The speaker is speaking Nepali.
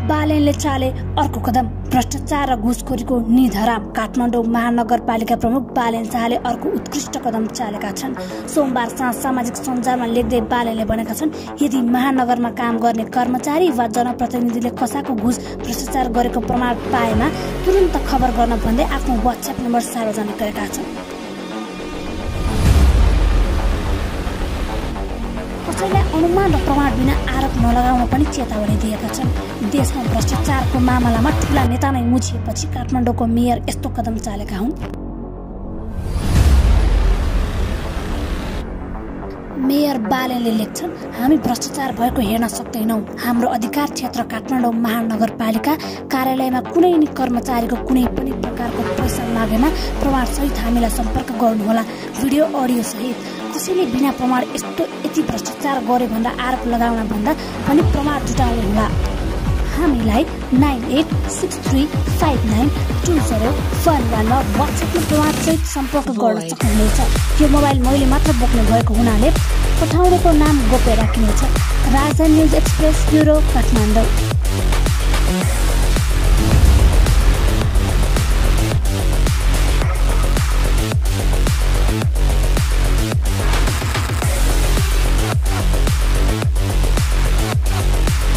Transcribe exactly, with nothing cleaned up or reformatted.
बालेनले चाले अर्को कदम। भ्रष्टाचार र घुसखोरीको निधराम। काठमाडौँ महानगरपालिका प्रमुख बालेन शाहले अर्को उत्कृष्ट कदम चालेका छन्। सोमबार साँझ सामाजिक सञ्जालमा लेख्दै बालेनले भनेका छन्, यदि महानगरमा काम गर्ने कर्मचारी वा जनप्रतिनिधिले कसाको घुस भ्रष्टाचार गरेको प्रमाण पाएमा तुरुन्त खबर गर्न भन्दै आफ्नो व्हाट्सएप नम्बर सार्वजनिक गरेका छन्। कसैलाई अनुमान र प्रमाण बिना आरोप नलगाउन पनि चेतावनी दिएका छन्। देशमा भ्रष्टाचारको मामलामा ठूला नेता नै मुछिएपछि काठमाडौँको मेयर यस्तो कदम चालेका हुन्। मेयर बालेनले लेख्छन्, हामी भ्रष्टाचार भएको हेर्न सक्दैनौँ। हाम्रो अधिकार क्षेत्र काठमाडौँ महानगरपालिका कार्यालयमा कुनै नि कर्मचारीको कुनै पनि प्रकारको पैसा मागेमा प्रमाणसहित हामीलाई सम्पर्क गर्नुहोला। भिडियो अडियो सहित कसैले बिना प्रमाण यस्तो यति भ्रष्टाचार गरे भनेर आरोप लगाउन भन्दा पनि प्रमाण जुटाउनुहोला। हामीलाई nine eight six three five nine two zero one वानमा व्हाट्सएपमा प्रमाणसहित सम्पर्क गर्न सक्नुहुनेछ। यो मोबाइल मैले मात्र बोक्ने भएको हुनाले पठाउनेको नाम गोप्य राखिनेछ। राजधानी न्युज एक्सप्रेस ब्युरो काठमाडौँ।